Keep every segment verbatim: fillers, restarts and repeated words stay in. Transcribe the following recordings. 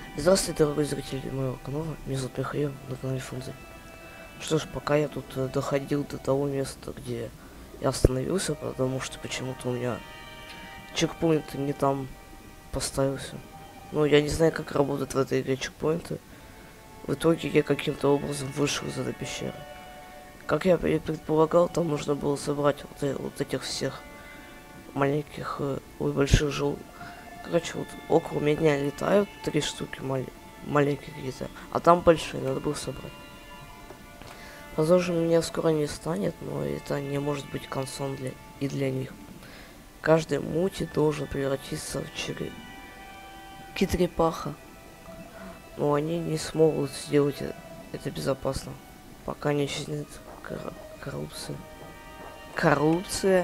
Здравствуйте, дорогой зритель моего канала. Меня зовут Михаил, на канале Фунзе. Что ж, пока я тут э, доходил до того места, где я остановился, потому что почему-то у меня чекпоинт не там поставился. Ну, я не знаю, как работают в этой игре чекпоинты. В итоге я каким-то образом вышел из этой пещеры. Как я и предполагал, там нужно было собрать вот, э, вот этих всех маленьких, э, ой, больших жел... Короче, вот около меня летают три штуки мал... маленьких где-то, а там большие, надо было собрать. Возможно, меня скоро не станет, но это не может быть концом для... и для них. Каждый мути должен превратиться в череп... китрепаха. Но они не смогут сделать это безопасно, пока не исчезнет кор... коррупция. Коррупция?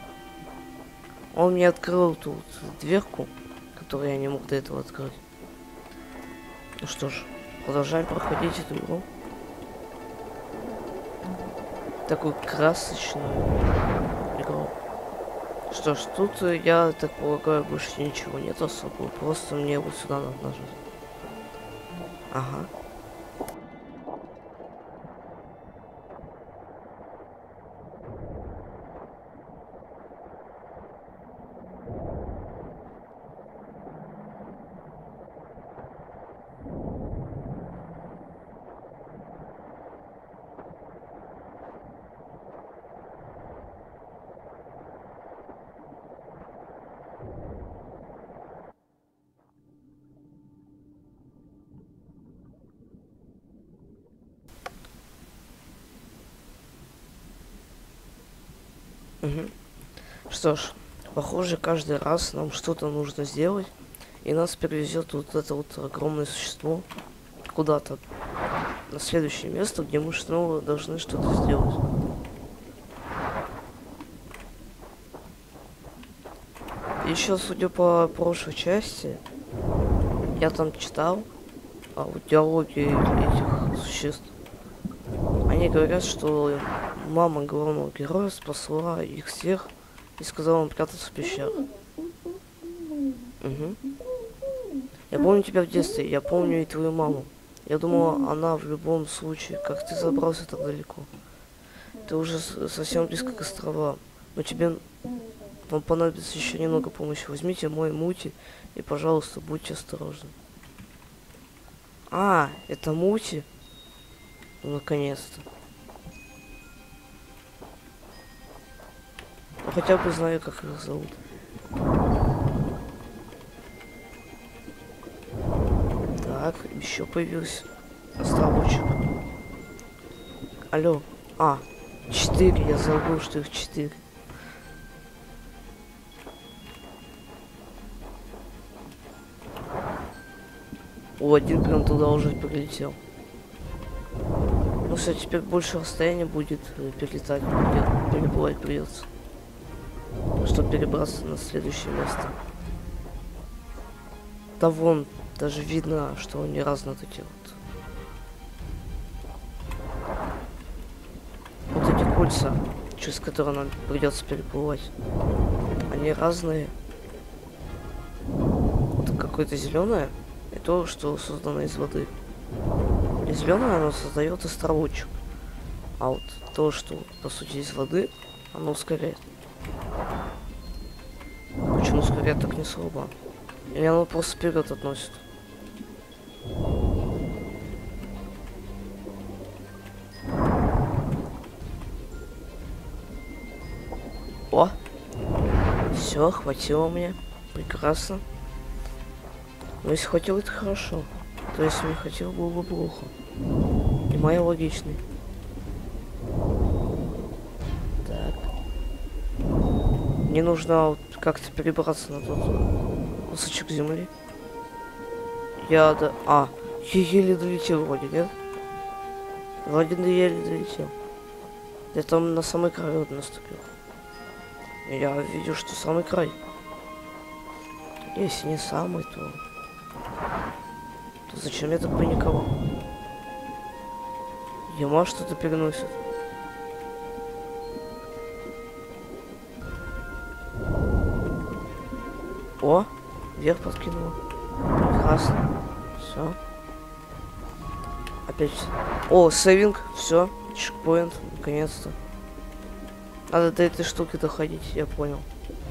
Он мне открыл тут дверку, которую я не мог до этого открыть. Ну что ж, продолжаем проходить эту игру. Такую красочную игру. Что ж, тут я так полагаю, больше ничего нет особого. Просто мне вот сюда надо нажать. Ага. Угу. Что ж, похоже, каждый раз нам что-то нужно сделать, и нас перевезет вот это вот огромное существо куда-то на следующее место, где мы снова должны что-то сделать. Еще, судя по прошлой части, я там читал а вот диалоги этих существ. Они говорят, что мама главного героя спасла их всех и сказала им прятаться в пещерах. Угу. Я помню тебя в детстве, я помню и твою маму. Я думала, она в любом случае, как ты забрался так далеко. Ты уже совсем близко к островам, но тебе вам понадобится еще немного помощи. Возьмите мой мути и, пожалуйста, будьте осторожны. А, это мути? Ну, наконец-то. Ну, хотя бы знаю, как их зовут. Так, еще появился островочек. Алло. А, четыре. Я забыл, что их четыре. О, один прям туда уже прилетел. Ну все, теперь больше расстояния будет перелетать, будет, переплывать придется, чтобы перебраться на следующее место. Да вон, даже видно, что они разные вот эти вот. Вот эти кольца, через которые нам придется переплывать. Они разные. Вот какое-то зеленое, и то, что создано из воды. И зеленое оно создает островочек. А вот то, что по сути из воды, оно ускоряет. Почему ускоряет так не слабо? Или оно просто вперед относит? О! Все, хватило мне. Прекрасно. Но если хватило, это хорошо. То есть не хотел, было бы плохо. И моя логичный. Так. Мне нужно вот как-то перебраться на тот кусочек земли. Я да. А, я еле долетел вроде, нет? Вроде да еле долетел. Я там на самый край вот наступил. Я видел, что самый край. Если не самый, то... то зачем я так паниковал? Яма что-то переносит. О, вверх подкинула. Прекрасно. Все. Опять. О, сейвинг. Все. Чекпоинт. Наконец-то. Надо до этой штуки доходить, я понял.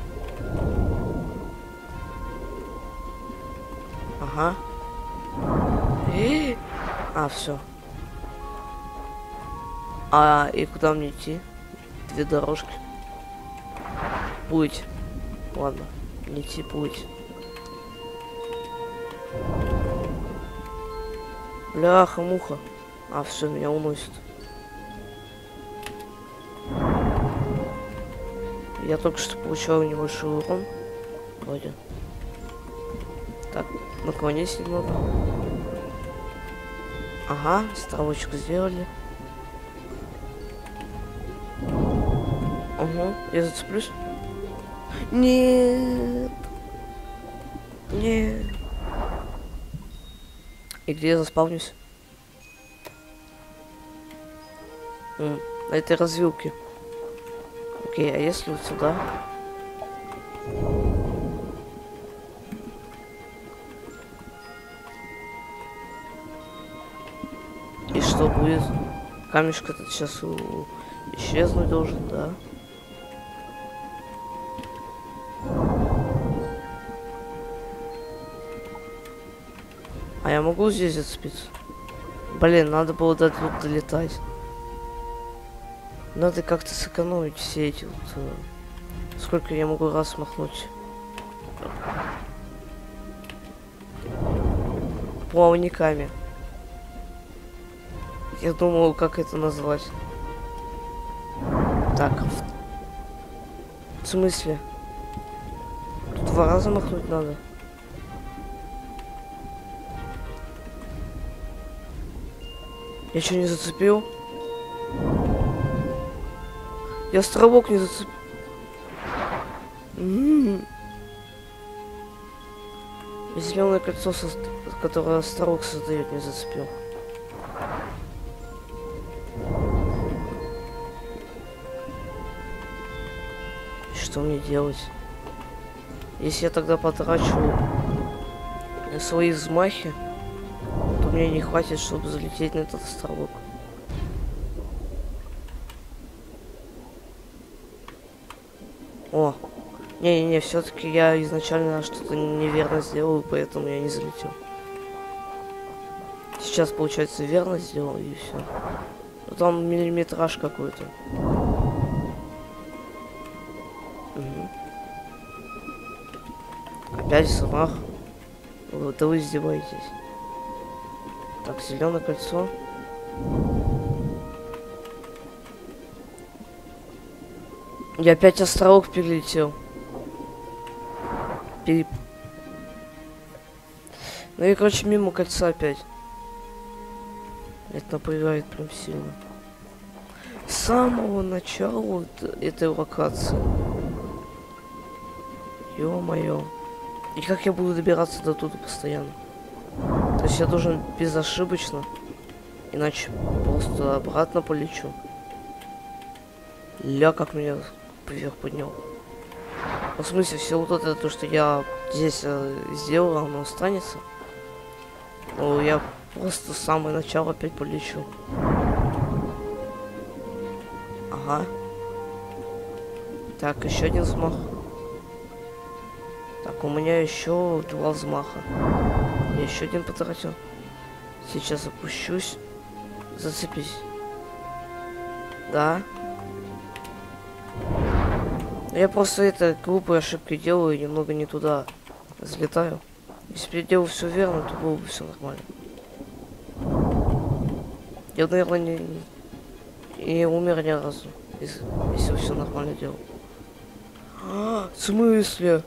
Ага. А, все. А, и куда мне идти? Две дорожки. Путь. Ладно, не идти, путь. Бляха-муха. А, все, меня уносит. Я только что получал небольшой урон. Вроде. Так, наклонись немного. Ага, островочек сделали. Угу, я зацеплюсь. Нет. Нет. И где я заспавнюсь? М, на этой развилке. Окей, а если вот сюда? И что будет? Камешка этот сейчас у... исчезнуть должен, да? А я могу здесь зацепиться? Блин, надо было до тут долетать. Надо как-то сэкономить все эти вот... Э, сколько я могу раз махнуть? Плавниками. Я думал, как это назвать. Так. В смысле? Тут два раза махнуть надо. Я что, не зацепил? Я островок не зацепил. М-м-м. Зеленое кольцо, со... которое островок создает, не зацепил. Что мне делать? Если я тогда потрачу свои взмахи, то мне не хватит, чтобы залететь на этот островок. О, не-не-не, все-таки я изначально что-то неверно сделал, поэтому я не залетел. Сейчас, получается, верно сделал, и все. Но там миллиметраж какой-то. Угу. Опять взмах. Да вы издеваетесь. Так, зеленое кольцо. Я опять островок перелетел. Пере... Ну и, короче, мимо кольца опять. Это напрягает прям сильно. С самого начала вот этой локации. Ё-моё. И как я буду добираться до туда постоянно? То есть я должен безошибочно, иначе просто обратно полечу. Ля, как меня вверх поднял. Ну, в смысле, все вот это, то, что я здесь э, сделал, оно останется. Ну, я просто с самого начала опять полечу. Ага. Так, еще один взмах. Так, у меня еще два взмаха. Я еще один потратил. Сейчас опущусь. Зацепись. Да. Я просто это глупые ошибки делаю и немного не туда взлетаю. Если бы я делал все верно, то было бы все нормально. Я, наверное, не, не умер ни разу, если, если все нормально делал. А, в смысле?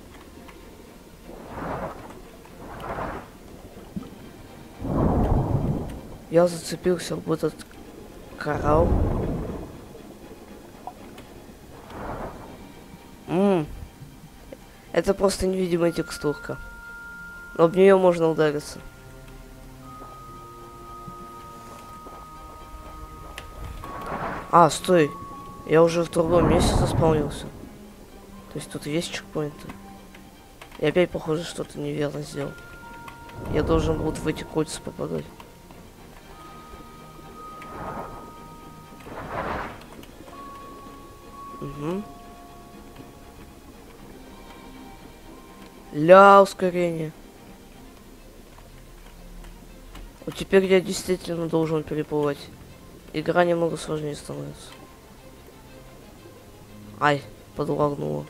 Я зацепился в этот коралл. Ммм. Это просто невидимая текстурка. Но об нее можно удариться. А, стой. Я уже в другом месте заспаунился. То есть тут есть чекпоинты. И опять, похоже, что-то неверно сделал. Я должен вот в эти кольца попадать. Угу. Ля, ускорение. Вот теперь я действительно должен переплывать. Игра немного сложнее становится. Ай, подлагнуло.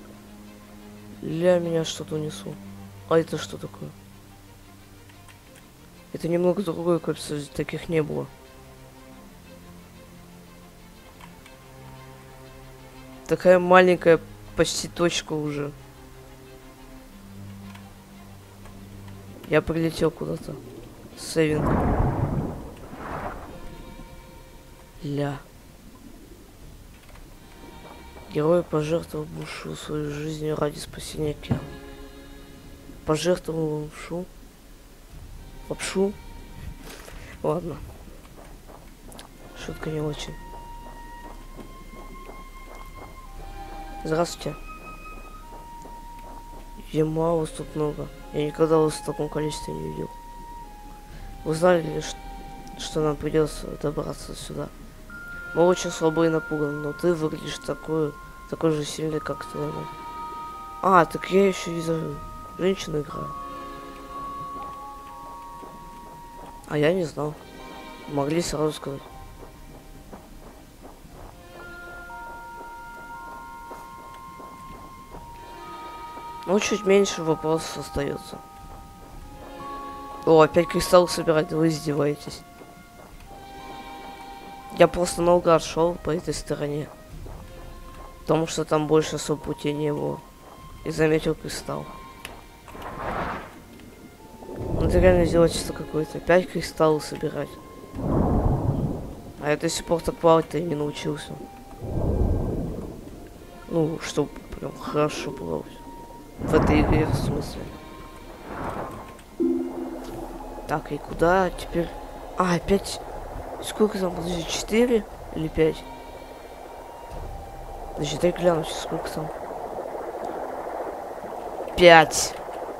Ля, меня что-то унесу. А это что такое? Это немного другое, кажется, таких не было. Такая маленькая почти точка уже. Я прилетел куда-то. Сейвинг. Ля. Герой пожертвовал Бушу свою жизнь ради спасения Кел. Пожертвовал Бушу. Лапшу. Ладно. Шутка не очень. Здравствуйте. Ема, вас тут много. Я никогда вас в таком количестве не видел. Вы знали ли, что нам придется добраться сюда? Мы очень слабы и напуганы, но ты выглядишь такой, такой же сильный, как твоя мать. А, так я еще и за женщину играю. А я не знал. Могли сразу сказать. Ну, чуть меньше вопросов остается. О, опять кристалл собирать, вы издеваетесь. Я просто наугад шел по этой стороне. Потому что там больше особо пути не было. И заметил кристалл. Ну, это реально издевательство какое-то. Опять кристаллы собирать. А я до сих пор так плавать-то и не научился. Ну, чтобы прям хорошо плавать. В этой игре, в смысле. Так, и куда теперь? А, опять... Сколько там? Подожди, четыре или пять? Подожди, дай глянуть, сколько там. пять.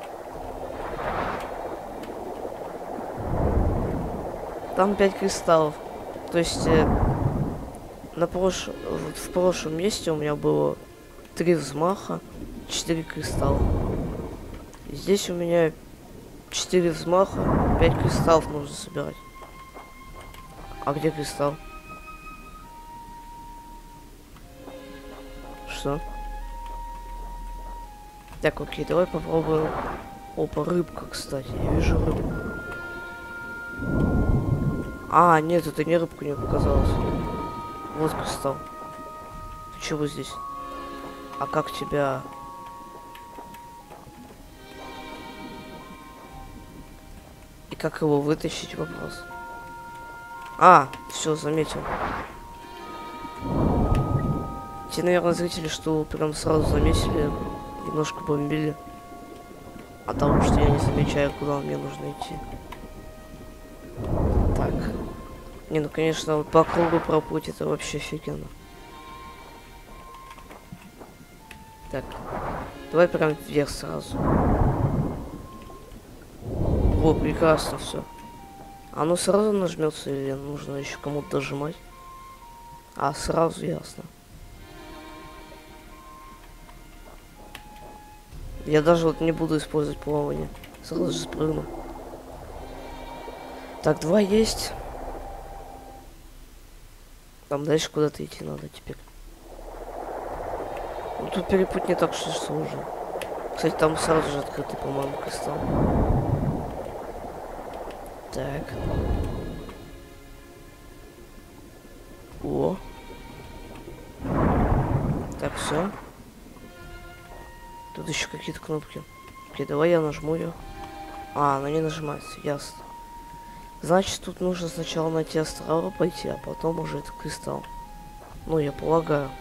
Там пять кристаллов. То есть... Э, на прош... вот в прошлом месте у меня было три взмаха, четыре кристалла. И здесь у меня четыре взмаха, пять кристаллов нужно собирать. А где кристалл? Что? Так, окей, давай попробуем. Опа, рыбка, кстати. Я вижу рыбку. А, нет, это не рыбка, не показалось. Вот кристалл. Ты чего здесь? А как тебя... И как его вытащить, вопрос? А, все, заметил. Те, наверное, зрители, что прям сразу заметили, немножко бомбили. От того, что я не замечаю, куда мне нужно идти. Так. Не, ну, конечно, вот по кругу проплыть это вообще офигенно. Так. Давай прям вверх сразу. О, прекрасно все. Оно сразу нажмется или нужно еще кому-то дожимать? А, сразу ясно. Я даже вот не буду использовать плавание. Сразу же спрыгну. Так, два есть. Там дальше куда-то идти надо теперь. Ну, тут перепуть не так уж и сложно. Кстати, там сразу же открытый, по-моему, кристалл. Так. О. Так, все. Тут еще какие-то кнопки. Окей, давай я нажму ее. А, она не нажимается, ясно. Значит, тут нужно сначала найти острова пойти, а потом уже этот кристалл. Ну, я полагаю.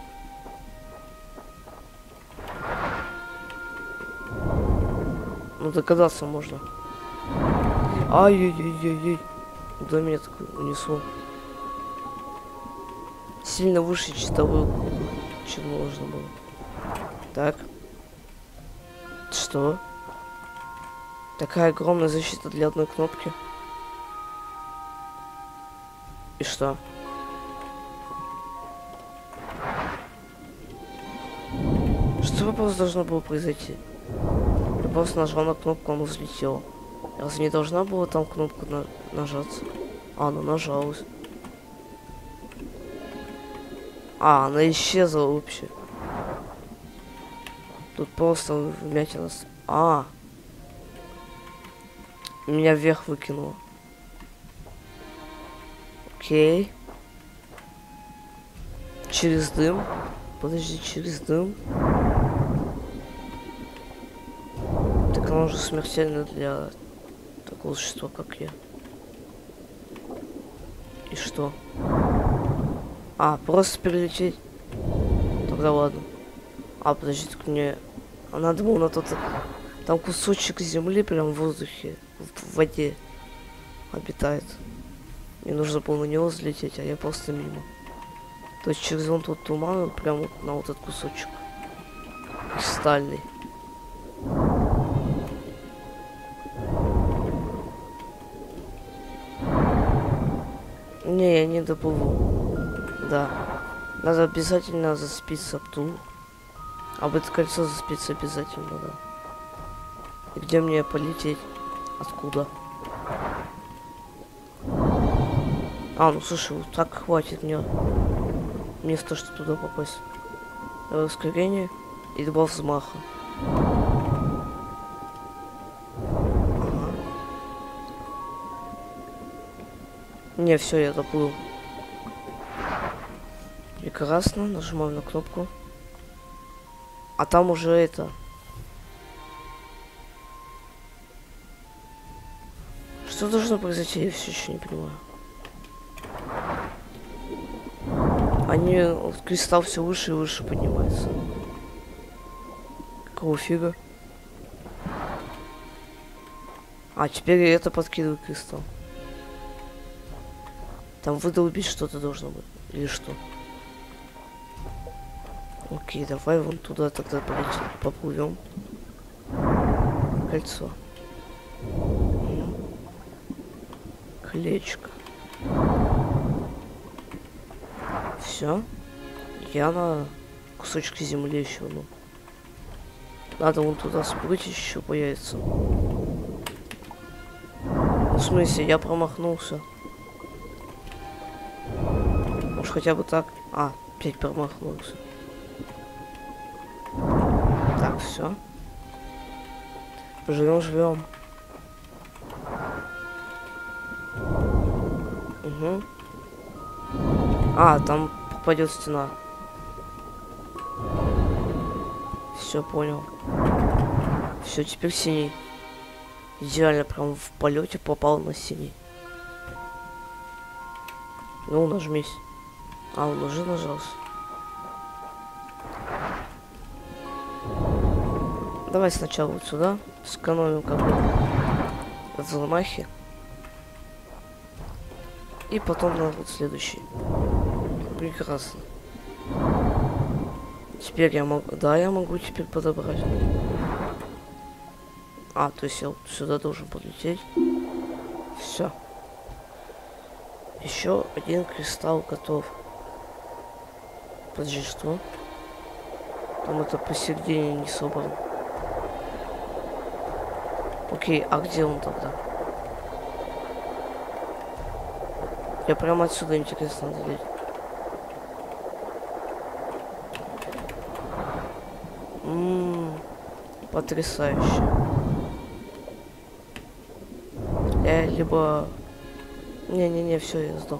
Ну, догадаться можно. Ай-яй-яй-яй-яй. Куда меня так унесло? Сильно выше чистовую, чем нужно было. Так. Что? Такая огромная защита для одной кнопки. И что? Что просто должно было произойти? Я просто нажал на кнопку, она взлетела. Разве не должна была там кнопка на нажаться? А, она нажалась. А, она исчезла вообще. Тут просто вмятина. А. Меня вверх выкинуло. Окей. Через дым. Подожди, через дым. Так она уже смертельна для такого существа, как я. И что? А, просто перелететь. Тогда ладно. А, подожди, так мне... А надо было на тот... Там кусочек земли прям в воздухе, в воде обитает. Мне нужно было на него взлететь, а я просто мимо. То есть через вон тот туман, прям вот на вот этот кусочек. Кристальный. Не, я не доплыву. Да. Надо обязательно зацепиться об ту. Об это кольцо зацепиться обязательно, да. И где мне полететь? Откуда? А, ну слушай, вот так хватит мне места, что туда попасть. Давай ускорение и два взмаха. Ага. Не, все, я доплыл. Прекрасно, нажимаем на кнопку. А там уже это... Что должно произойти, я все еще не понимаю. Они... Вот, кристалл все выше и выше поднимается. Какого фига? А, теперь я это подкидываю кристалл. Там выдолбить что-то должно быть. Или что? Окей, давай вон туда тогда полетим. Поплывем. Кольцо. Колечко. Все. Я на кусочке земли еще, ну. Надо вон туда спрыгнуть, еще появится. Ну, в смысле, я промахнулся. Может, хотя бы так. А, опять промахнулся. Так, все. Живем, живем. Угу. А, там попадет стена. Все, понял. Все, теперь синий. Идеально, прям в полете попал на синий. Ну, нажмись. А, он уже нажался. Давай сначала вот сюда. Сэкономим как бы взломахи. И потом на вот следующий. Прекрасно. Теперь я могу... Да, я могу теперь подобрать. А, то есть я вот сюда должен подлететь. Все. Еще один кристалл готов. Подожди, что? Там это посередине не собрано. Окей, а где он тогда? Я прямо отсюда, интересно, надо лететь. Ммм, потрясающе. Я либо... Не-не-не, все, я сдох.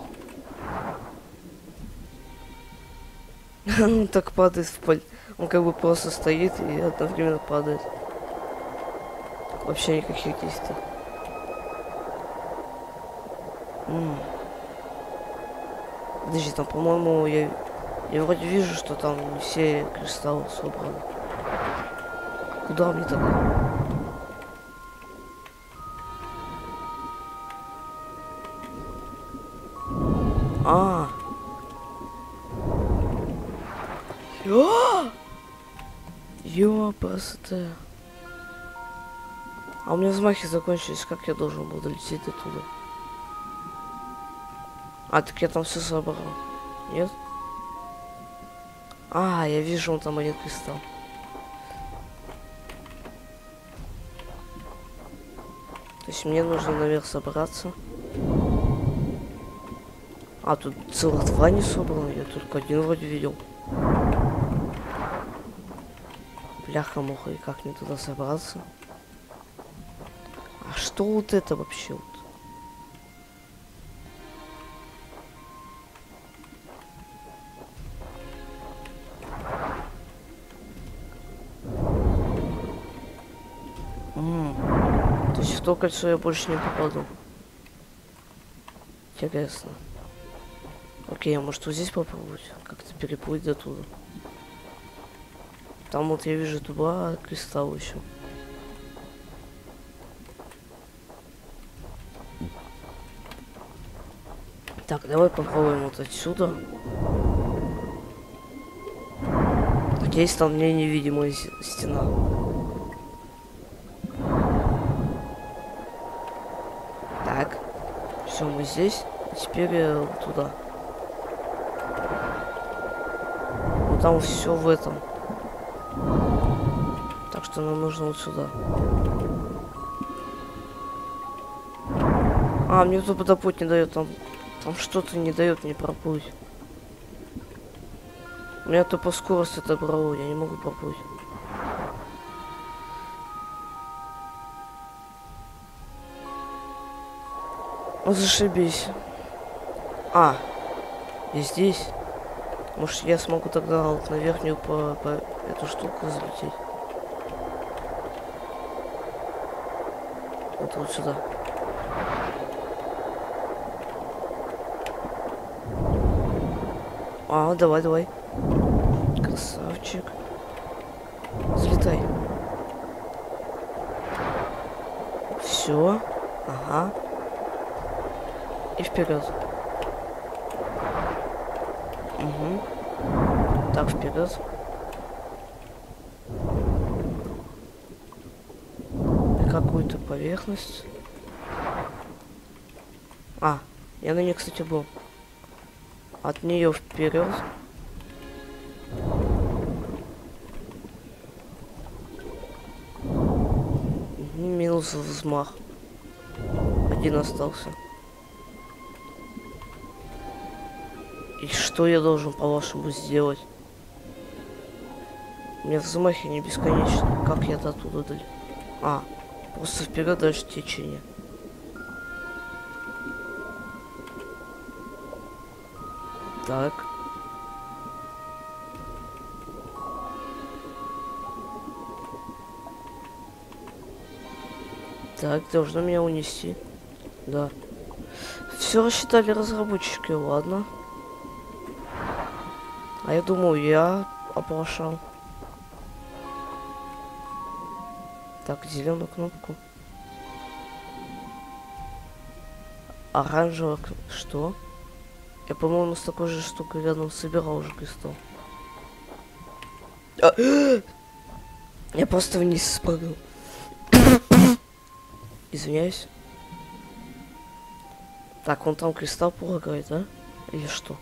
Он так падает в поле. Он как бы просто стоит и одновременно падает. Вообще никаких действий. Ммм. Подожди, там, по-моему, я... Я вроде вижу, что там не все кристаллы собраны. Куда мне так? А. Ё! Ёпрст. А у меня взмахи закончились, как я должен был долететь до туда? А, так я там все собрал. Нет? А, я вижу, он там один кристалл. То есть мне нужно наверх собраться. А, тут целых два не собрано, я только один вроде видел. Бляха-муха, и как мне туда собраться? А что вот это вообще вот? М-м. То есть в то кольцо я больше не попаду. Интересно. Окей, а может вот здесь попробовать? Как-то переплыть до туда. Там вот я вижу два кристалла еще. Так, давай попробуем вот отсюда. Надеюсь, там мне невидимая стена. Так. Все, мы здесь. Теперь э, туда. Ну там все в этом. Так что нам нужно вот сюда. А, мне тут подоплыть не дает. Там, там что-то не дает мне проплыть. У меня тупо скорость отобрало, я не могу проплыть. Ну зашибись. А, я здесь. Может я смогу тогда вот на верхнюю по, по эту штуку залететь. Вот вот сюда. А, давай, давай. Красавчик. Взлетай. Все. Ага. И вперед. Угу. Так, вперед. На какую-то поверхность. А, я на ней, кстати, был. От нее вперед. Минус взмах. Один остался. И что я должен, по-вашему, сделать? У меня взмахи не бесконечны. Как я до туда дали? А, просто вперед дальше течение. Так. Так, должно меня унести. Да. Все рассчитали разработчики, ладно. А я думаю, я оплошал. Так, зеленую кнопку. Оранжевая кнопка. Что? Я, по-моему, с такой же штукой рядом собирал уже кристалл. А! Я просто вниз спрыгнул. Извиняюсь. Так, он там кристалл полагает, да? Или что?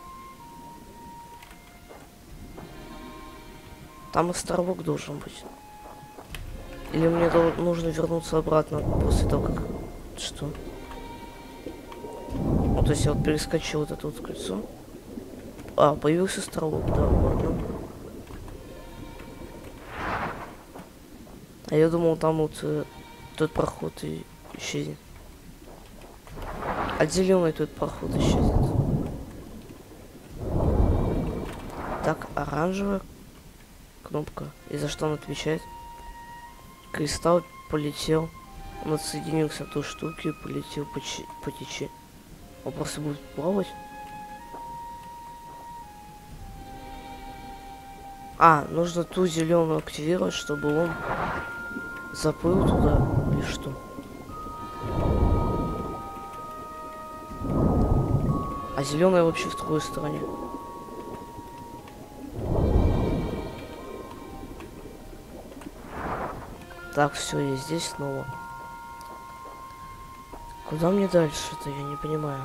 Там островок должен быть. Или мне нужно вернуться обратно после того, как... Что? Ну, то есть я вот перескочил вот это вот кольцо. А, появился островок, да, ладно. А я думал, там вот э, тот проход и исчезнет. Отделенный тот проход исчезнет. Так, оранжевая кнопка. И за что он отвечает? Кристалл полетел. Он отсоединился от той штуки и полетел по, по течи. Он просто будет плавать. А, нужно ту зеленую активировать, чтобы он заплыл туда или что? А зеленая вообще в другой стороне. Так, все, я здесь снова. Куда мне дальше-то, я не понимаю.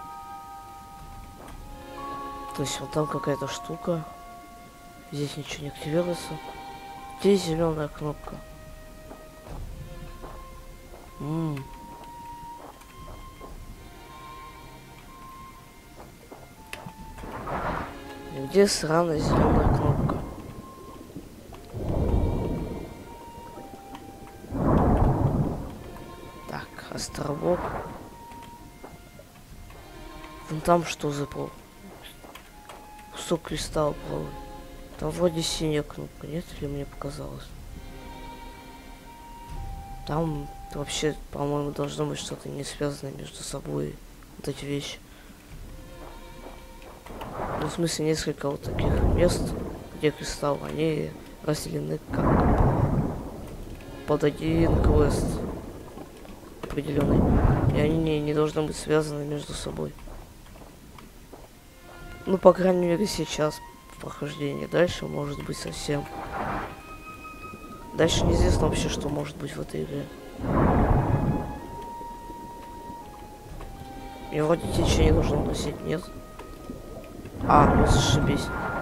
То есть вот там какая-то штука. Здесь ничего не активируется. Здесь зеленая кнопка. М-м. Где сраная зеленая кнопка? Так, островок. Вон там что за пол? Кусок кристалла плавает. Там вроде синяя кнопка, нет? Или мне показалось? Там вообще, по-моему, должно быть что-то не связанное между собой. Вот эти вещи. Ну, в смысле, несколько вот таких мест, где кристалл, они разделены как под один квест определенный. И они не, не должны быть связаны между собой. Ну, по крайней мере, сейчас в прохождении. Дальше может быть совсем. Дальше неизвестно вообще, что может быть в этой игре. И вроде течение должно носить, нет? А, ну зашибись.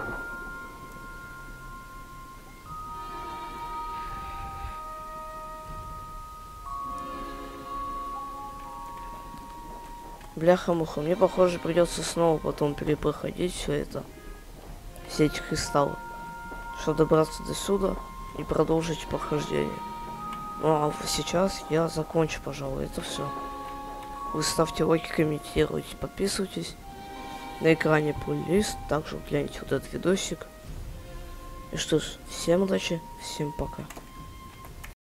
Бляха-муха, мне, похоже, придется снова потом перепроходить все это. Все эти кристаллы. Чтобы добраться до сюда и продолжить прохождение. Ну а сейчас я закончу, пожалуй, это все. Вы ставьте лайки, комментируйте, подписывайтесь. На экране плейлист, также гляньте вот этот видосик. И что ж, всем удачи, всем пока.